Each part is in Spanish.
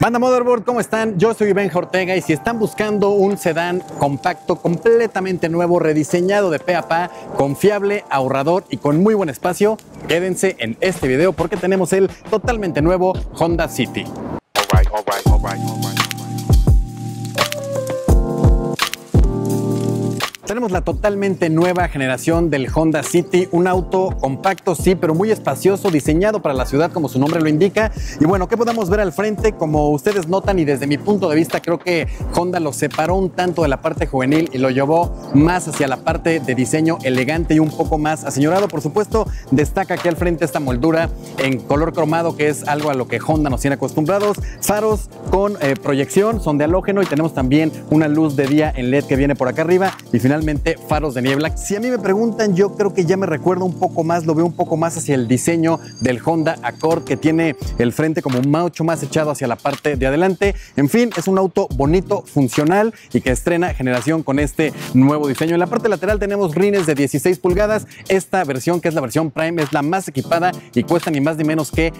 Banda Motherboard, ¿cómo están? Yo soy Benja Ortega y si están buscando un sedán compacto completamente nuevo, rediseñado de pe a pa, confiable, ahorrador y con muy buen espacio, quédense en este video porque tenemos el totalmente nuevo Honda City. Tenemos la totalmente nueva generación del Honda City, un auto compacto, sí, pero muy espacioso, diseñado para la ciudad, como su nombre lo indica. Y bueno, ¿qué podemos ver al frente? Como ustedes notan y desde mi punto de vista, creo que Honda lo separó un tanto de la parte juvenil y lo llevó más hacia la parte de diseño elegante y un poco más aseñorado. Por supuesto, destaca aquí al frente esta moldura en color cromado, que es algo a lo que Honda nos tiene acostumbrados. Faros con proyección, son de halógeno y tenemos también una luz de día en LED que viene por acá arriba y finalmente faros de niebla. Si a mí me preguntan, yo creo que ya me recuerda un poco más, lo veo un poco más hacia el diseño del Honda Accord, que tiene el frente como mucho más echado hacia la parte de adelante. En fin, es un auto bonito, funcional y que estrena generación con este nuevo diseño. En la parte lateral tenemos rines de 16 pulgadas. Esta versión, que es la versión Prime, es la más equipada y cuesta ni más ni menos que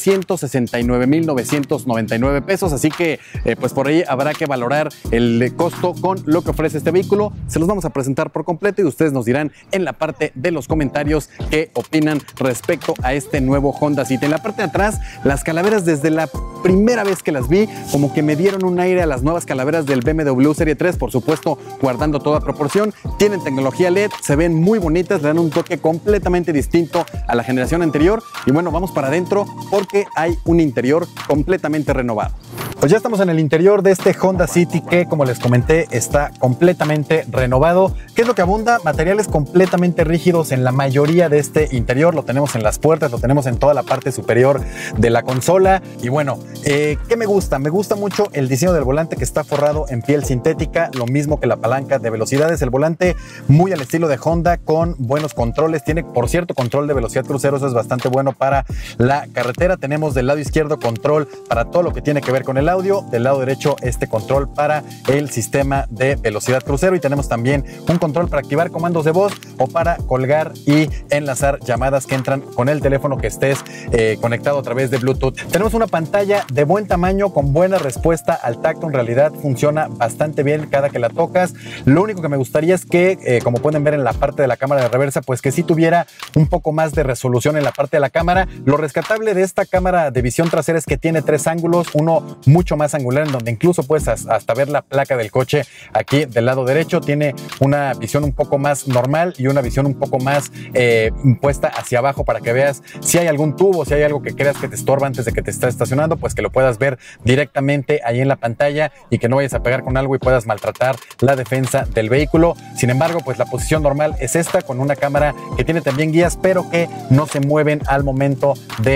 369,999 pesos. Así que pues por ahí habrá que valorar el costo con lo que ofrece este vehículo. Se los vamos a presentar por completo y ustedes nos dirán en la parte de los comentarios qué opinan respecto a este nuevo Honda City. En la parte de atrás, las calaveras, desde la primera vez que las vi, como que me dieron un aire a las nuevas calaveras del BMW Serie 3, por supuesto guardando toda proporción. Tienen tecnología LED, se ven muy bonitas, le dan un toque completamente distinto a la generación anterior. Y bueno, vamos para adentro porque hay un interior completamente renovado. Pues ya estamos en el interior de este Honda City que, como les comenté, está completamente renovado. ¿Qué es lo que abunda? Materiales completamente rígidos en la mayoría de este interior. Lo tenemos en las puertas, lo tenemos en toda la parte superior de la consola. Y bueno, ¿qué me gusta? Me gusta mucho el diseño del volante, que está forrado en piel sintética, lo mismo que la palanca de velocidades. El volante muy al estilo de Honda, con buenos controles. Tiene, por cierto, control de velocidad crucero, eso es bastante bueno para la carretera. Tenemos del lado izquierdo control para todo lo que tiene que ver con el audio, del lado derecho este control para el sistema de velocidad crucero y tenemos también un control para activar comandos de voz o para colgar y enlazar llamadas que entran con el teléfono que estés conectado a través de Bluetooth. Tenemos una pantalla de buen tamaño con buena respuesta al tacto. En realidad funciona bastante bien cada que la tocas. Lo único que me gustaría es que, como pueden ver en la parte de la cámara de reversa, pues que sí tuviera un poco más de resolución en la parte de la cámara. Lo rescatable de esta cámara de visión trasera es que tiene tres ángulos, uno mucho más angular, en donde incluso puedes hasta ver la placa del coche aquí del lado derecho. Tiene una visión un poco más normal y una visión un poco más puesta hacia abajo para que veas si hay algún tubo, si hay algo que creas que te estorba antes de que te estés estacionando, pues que lo puedas ver directamente ahí en la pantalla y que no vayas a pegar con algo y puedas maltratar la defensa del vehículo. Sin embargo, pues la posición normal es esta, con una cámara que tiene también guías, pero que no se mueven al momento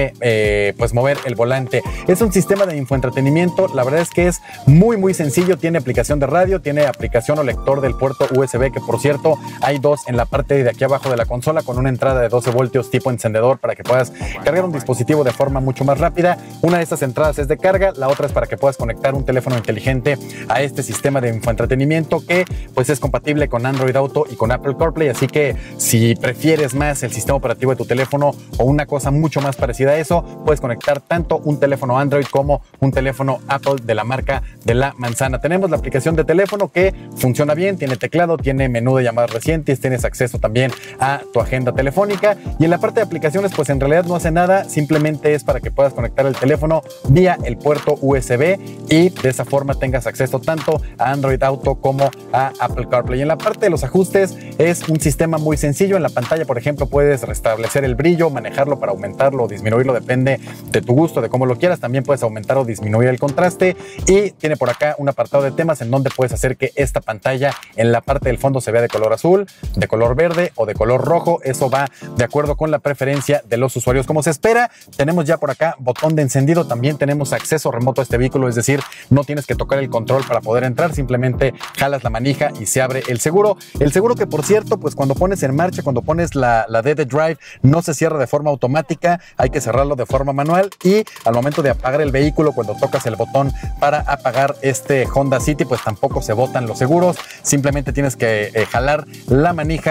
de pues mover el volante. Es un sistema de infoentretenimiento. La verdad es que es muy sencillo. Tiene aplicación de radio, tiene aplicación o lector del puerto USB, que por cierto hay dos en la parte de aquí abajo de la consola, con una entrada de 12 voltios tipo encendedor para que puedas cargar un dispositivo de forma mucho más rápida. Una de estas entradas es de carga, la otra es para que puedas conectar un teléfono inteligente a este sistema de infoentretenimiento, que pues es compatible con Android Auto y con Apple CarPlay. Así que si prefieres más el sistema operativo de tu teléfono o una cosa mucho más parecida a eso, puedes conectar tanto un teléfono Android como un teléfono Apple de la marca de la manzana. Tenemos la aplicación de teléfono que funciona bien, tiene teclado, tiene menú de llamadas recientes, tienes acceso también a tu agenda telefónica, y en la parte de aplicaciones pues en realidad no hace nada, simplemente es para que puedas conectar el teléfono vía el puerto USB y de esa forma tengas acceso tanto a Android Auto como a Apple CarPlay. En la parte de los ajustes es un sistema muy sencillo. En la pantalla, por ejemplo, puedes restablecer el brillo, manejarlo para aumentarlo o disminuirlo, depende de tu gusto, de cómo lo quieras. También puedes aumentar o disminuir el contraste y tiene por acá un apartado de temas en donde puedes hacer que esta pantalla en la parte del fondo se vea de color azul, de color verde o de color rojo. Eso va de acuerdo con la preferencia de los usuarios, como se espera. Tenemos ya por acá botón de encendido, también tenemos acceso remoto a este vehículo, es decir, no tienes que tocar el control para poder entrar, simplemente jalas la manija y se abre el seguro. El seguro que, por cierto, pues cuando pones en marcha, cuando pones la D de Drive, no se cierra de forma automática, hay que cerrarlo de forma manual, y al momento de apagar el vehículo, cuando tocas el botón para apagar este Honda City, pues tampoco se botan los seguros, simplemente tienes que jalar la manija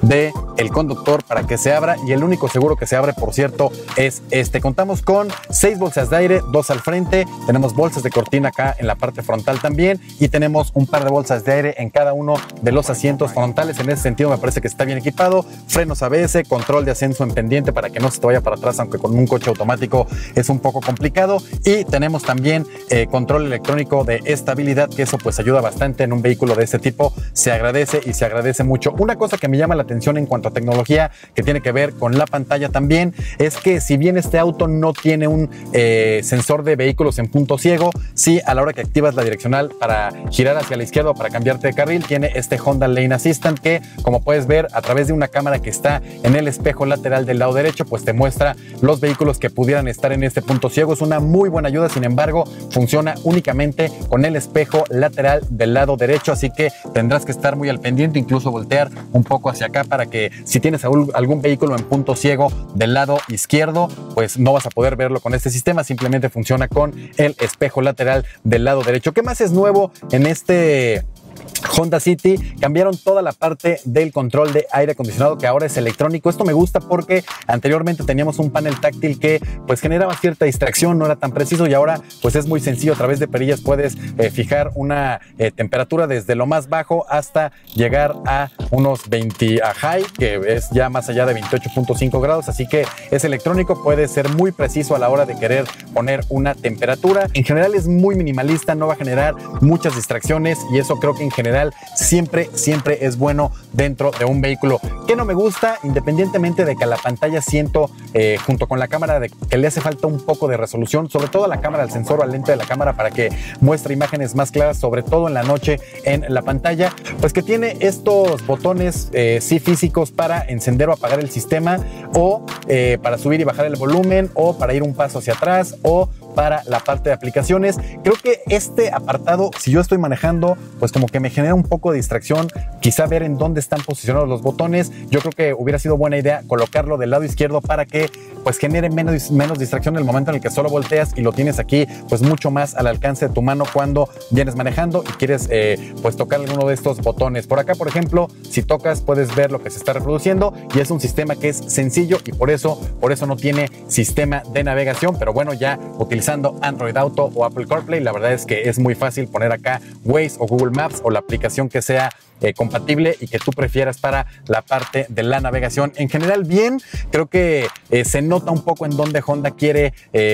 del conductor para que se abra, y el único seguro que se abre, por cierto, es este. Contamos con 6 bolsas de aire, 2 al frente, tenemos bolsas de cortina acá en la parte frontal también, y tenemos un par de bolsas de aire en cada uno de los asientos frontales. En ese sentido me parece que está bien equipado. Frenos ABS, control de ascenso en pendiente para que no se te vaya para atrás, aunque con un coche automático es un poco complicado, y tenemos también control electrónico de estabilidad, que eso pues ayuda bastante en un vehículo de este tipo. Se agradece y se agradece mucho. Una cosa que me llama la atención en cuanto a tecnología, que tiene que ver con la pantalla también, es que si bien este auto no tiene un sensor de vehículos en punto ciego, sí, a la hora que activas la direccional para girar hacia la izquierda o para cambiarte de carril, tiene este Honda Lane Assistant que, como puedes ver a través de una cámara que está en el espejo lateral del lado derecho, pues te muestra los vehículos que pudieran estar en este punto ciego. Es una muy buena ayuda, sin embargo, funciona únicamente con el espejo lateral del lado derecho, así que tendrás que estar muy al pendiente, incluso voltear un poco hacia acá para que si tienes algún vehículo en punto ciego del lado izquierdo, pues no vas a poder verlo con este sistema. Simplemente funciona con el espejo lateral del lado derecho. ¿Qué más es nuevo en este Honda City? Cambiaron toda la parte del control de aire acondicionado, que ahora es electrónico. Esto me gusta porque anteriormente teníamos un panel táctil que pues generaba cierta distracción, no era tan preciso, y ahora pues es muy sencillo. A través de perillas puedes fijar una temperatura desde lo más bajo hasta llegar a unos 20 a high, que es ya más allá de 28.5 grados, así que es electrónico, puede ser muy preciso a la hora de querer poner una temperatura. En general es muy minimalista, no va a generar muchas distracciones, y eso creo que en general siempre es bueno dentro de un vehículo. ¿Qué no me gusta? Independientemente de que a la pantalla siento junto con la cámara que le hace falta un poco de resolución, sobre todo a la cámara, al sensor o al lente de la cámara, para que muestre imágenes más claras, sobre todo en la noche en la pantalla, pues que tiene estos botones sí físicos para encender o apagar el sistema, o para subir y bajar el volumen, o para ir un paso hacia atrás, o para la parte de aplicaciones. Creo que este apartado, si yo estoy manejando, pues como que me genera un poco de distracción, quizá ver en dónde están posicionados los botones. Yo creo que hubiera sido buena idea colocarlo del lado izquierdo para que pues genere menos distracción en el momento en el que solo volteas y lo tienes aquí pues mucho más al alcance de tu mano cuando vienes manejando y quieres pues tocar alguno de estos botones. Por acá, por ejemplo, si tocas puedes ver lo que se está reproduciendo, y es un sistema que es sencillo y por eso no tiene sistema de navegación, pero bueno, ya utilizando Android Auto o Apple CarPlay, la verdad es que es muy fácil poner acá Waze o Google Maps o la aplicación que sea compatible y que tú prefieras para la parte de la navegación. En general bien, creo que se nota un poco en donde Honda quiere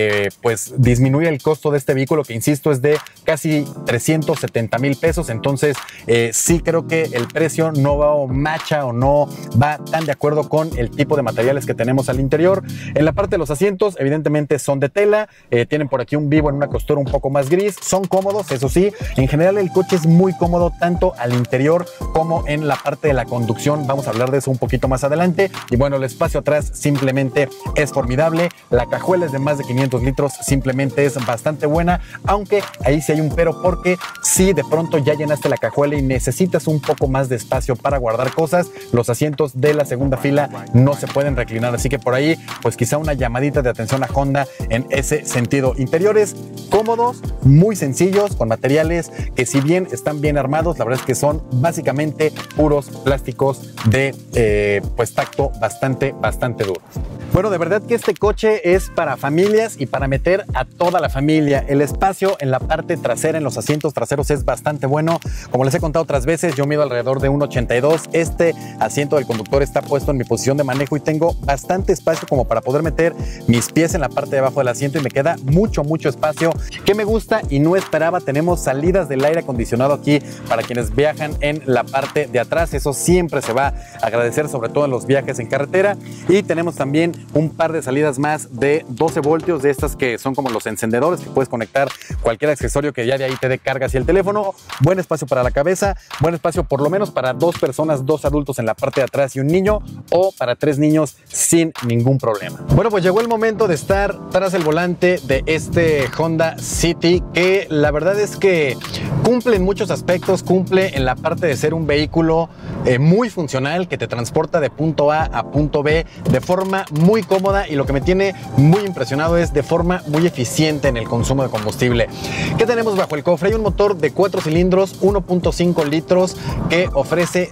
pues disminuir el costo de este vehículo, que insisto es de casi 370,000 pesos, entonces sí creo que el precio no va matcha o no va tan de acuerdo con el tipo de materiales que tenemos al interior. En la parte de los asientos evidentemente son de tela, tienen por aquí un Vivo en una costura un poco más gris, son cómodos, eso sí. En general el coche es muy cómodo tanto al interior como en la parte de la conducción. Vamos a hablar de eso un poquito más adelante. Y bueno, el espacio atrás simplemente es formidable. La cajuela es de más de 500 litros, simplemente es bastante buena, aunque ahí sí hay un pero, porque si de pronto ya llenaste la cajuela y necesitas un poco más de espacio para guardar cosas, los asientos de la segunda fila no se pueden reclinar, así que por ahí pues quizá una llamadita de atención a Honda en ese sentido. Interiores cómodos, muy sencillos, con materiales que si bien están bien armados, la verdad es que son básicamente puros plásticos de pues tacto bastante duros. Bueno, de verdad que este coche es para familias y para meter a toda la familia. El espacio en la parte trasera, en los asientos traseros, es bastante bueno. Como les he contado otras veces, yo mido alrededor de 1.82. Este asiento del conductor está puesto en mi posición de manejo y tengo bastante espacio como para poder meter mis pies en la parte de abajo del asiento, y me queda mucho espacio que me gusta y no esperaba. Tenemos salidas del aire acondicionado aquí para quienes viajan en la parte de atrás. Eso siempre se va a agradecer, sobre todo en los viajes en carretera. Y tenemos también un par de salidas más de 12 voltios, de estas que son como los encendedores, que puedes conectar cualquier accesorio que ya de ahí te dé carga hacia el teléfono. Buen espacio para la cabeza, buen espacio por lo menos para 2 personas, 2 adultos en la parte de atrás y un niño, o para 3 niños sin ningún problema. Bueno, pues llegó el momento de estar tras el volante de este Honda City, que la verdad es que cumple en muchos aspectos. Cumple en la parte de ser un vehículo muy funcional que te transporta de punto A a punto B de forma muy cómoda, y lo que me tiene muy impresionado es de forma muy eficiente en el consumo de combustible. ¿Qué tenemos bajo el cofre? Hay un motor de 4 cilindros, 1.5 litros, que ofrece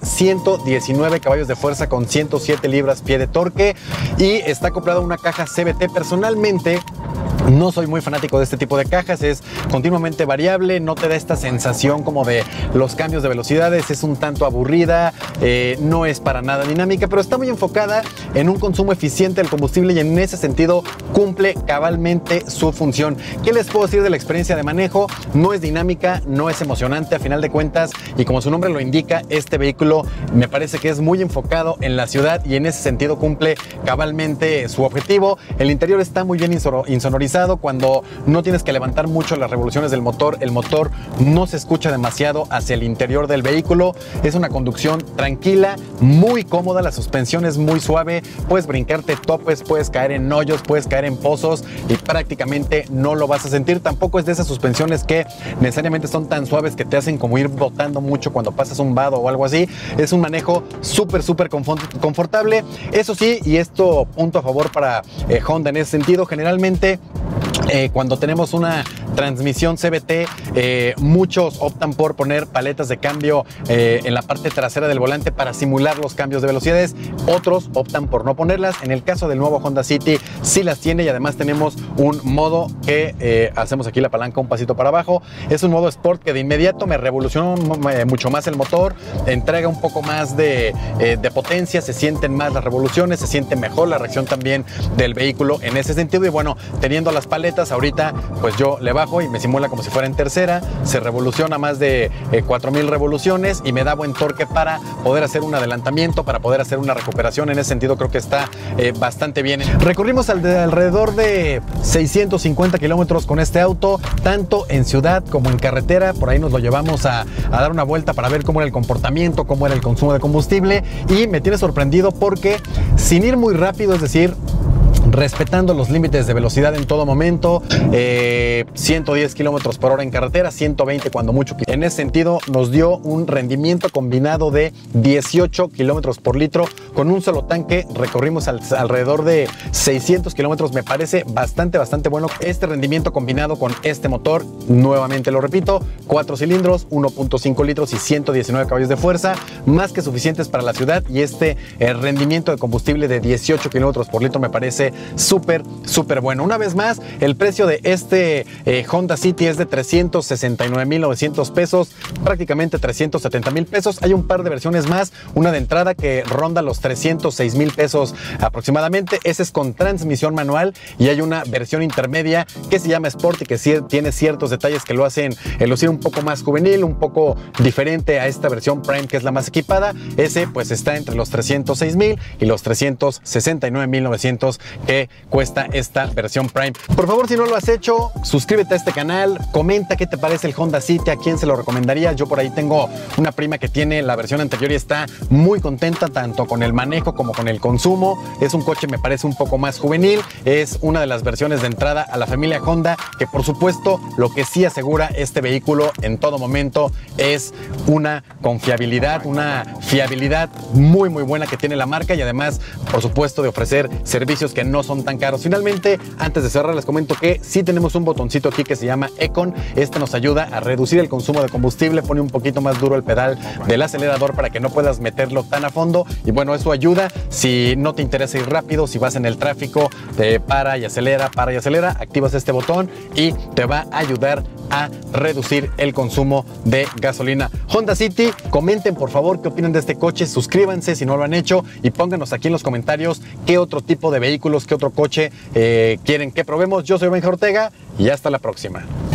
119 caballos de fuerza con 107 libras-pie de torque, y está acoplado a una caja CVT. Personalmente no soy muy fanático de este tipo de cajas, es continuamente variable, no te da esta sensación como de los cambios de velocidades, es un tanto aburrida, no es para nada dinámica, pero está muy enfocada en un consumo eficiente del combustible y en ese sentido cumple cabalmente su función. ¿Qué les puedo decir de la experiencia de manejo? No es dinámica, no es emocionante a final de cuentas, y como su nombre lo indica, este vehículo me parece que es muy enfocado en la ciudad y en ese sentido cumple cabalmente su objetivo. El interior está muy bien insonorizado. Cuando no tienes que levantar mucho las revoluciones del motor, el motor no se escucha demasiado hacia el interior del vehículo. Es una conducción tranquila, muy cómoda, la suspensión es muy suave, puedes brincarte topes, puedes caer en hoyos, puedes caer en pozos y prácticamente no lo vas a sentir. Tampoco es de esas suspensiones que necesariamente son tan suaves que te hacen como ir botando mucho cuando pasas un vado o algo así. Es un manejo súper confortable. Eso sí, y esto punto a favor para Honda en ese sentido, generalmente cuando tenemos una transmisión CVT, muchos optan por poner paletas de cambio en la parte trasera del volante para simular los cambios de velocidades. Otros optan por no ponerlas. En el caso del nuevo Honda City sí las tiene, y además tenemos un modo que hacemos aquí la palanca un pasito para abajo. Es un modo Sport que de inmediato me revolucionó mucho más el motor, entrega un poco más de potencia, se sienten más las revoluciones, se siente mejor la reacción también del vehículo en ese sentido. Y bueno, teniendo las paletas ahorita, pues yo le bajo y me simula como si fuera en tercera, se revoluciona más de 4000 revoluciones y me da buen torque para poder hacer un adelantamiento, para poder hacer una recuperación. En ese sentido creo que está bastante bien. Recorrimos alrededor de 650 kilómetros con este auto, tanto en ciudad como en carretera. Por ahí nos lo llevamos a dar una vuelta para ver cómo era el comportamiento, cómo era el consumo de combustible, y me tiene sorprendido porque sin ir muy rápido, es decir, respetando los límites de velocidad en todo momento, 110 kilómetros por hora en carretera, 120 cuando mucho. En ese sentido nos dio un rendimiento combinado de 18 kilómetros por litro. Con un solo tanque recorrimos alrededor de 600 kilómetros. Me parece bastante bueno este rendimiento combinado con este motor. Nuevamente lo repito, 4 cilindros, 1.5 litros y 119 caballos de fuerza, más que suficientes para la ciudad, y este rendimiento de combustible de 18 kilómetros por litro me parece súper bueno. Una vez más, el precio de este Honda City es de 369,900 pesos, prácticamente 370,000 pesos. Hay un par de versiones más, una de entrada que ronda los 306,000 pesos aproximadamente. Ese es con transmisión manual, y hay una versión intermedia que se llama Sport y que sí tiene ciertos detalles que lo hacen lucir un poco más juvenil, un poco diferente a esta versión Prime, que es la más equipada. Ese pues está entre los 306,000 y los 369,900 que cuesta esta versión Prime. Por favor, si no lo has hecho, suscríbete a este canal, comenta qué te parece el Honda City, a quién se lo recomendaría. Yo por ahí tengo una prima que tiene la versión anterior y está muy contenta tanto con el manejo como con el consumo. Es un coche, me parece, un poco más juvenil. Es una de las versiones de entrada a la familia Honda, que por supuesto lo que sí asegura este vehículo en todo momento es una confiabilidad, una fiabilidad muy buena que tiene la marca, y además por supuesto de ofrecer servicios que no son tan caros. Finalmente, antes de cerrar, les comento que sí tenemos un botoncito aquí que se llama Econ. Este nos ayuda a reducir el consumo de combustible, pone un poquito más duro el pedal del acelerador para que no puedas meterlo tan a fondo, y bueno, eso ayuda. Si no te interesa ir rápido, si vas en el tráfico, te para y acelera, activas este botón y te va a ayudar a reducir el consumo de gasolina. Honda City, comenten por favor qué opinan de este coche, suscríbanse si no lo han hecho y pónganos aquí en los comentarios qué otro tipo de vehículos, qué otro coche quieren que probemos. Yo soy Benja Ortega y hasta la próxima.